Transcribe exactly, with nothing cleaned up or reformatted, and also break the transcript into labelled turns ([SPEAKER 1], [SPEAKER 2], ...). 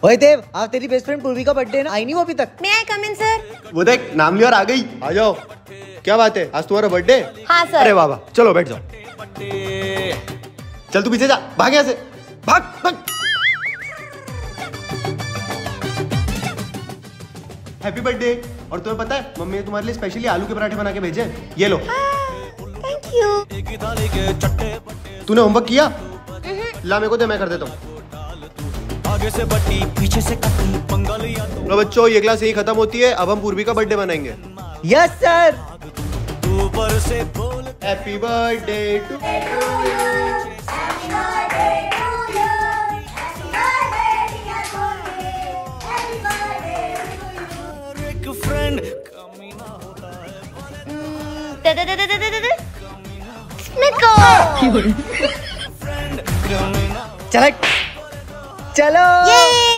[SPEAKER 1] ओए देव, आज तेरी बेस्ट फ्रेंड पूर्वी का बर्थडे है ना, आई नहीं वो अभी तक।
[SPEAKER 2] मैं आई कम इन सर।
[SPEAKER 3] वो देख नाम लिया और आ गई। आ जाओ। क्या बात है, आज तुम्हारा बर्थडे?
[SPEAKER 2] हाँ सर।
[SPEAKER 3] अरे वाह वाह, चलो बैठ जाओ। चल तू पीछे जा, भाग यहाँ से, भाग भाग। Happy birthday. और तुम्हें पता है मम्मी ने तुम्हारे लिए स्पेशली आलू के पराठे बना के भेजे हैं, ये लो।
[SPEAKER 2] Thank you.
[SPEAKER 3] तूने होमवर्क किया? ला मेरे को दे, मैं कर देता हूँ। आगे से बट्टी पीछे से कट्टी पंगा लिया तो। लो बच्चों, ये क्लास यही खत्म होती है, अब हम पूर्वी का बर्थडे मनाएंगे।
[SPEAKER 1] Yes sir.
[SPEAKER 3] ऊपर से बोल हैप्पी बर्थडे टू
[SPEAKER 2] फ्रेंड।
[SPEAKER 1] चलो चलो।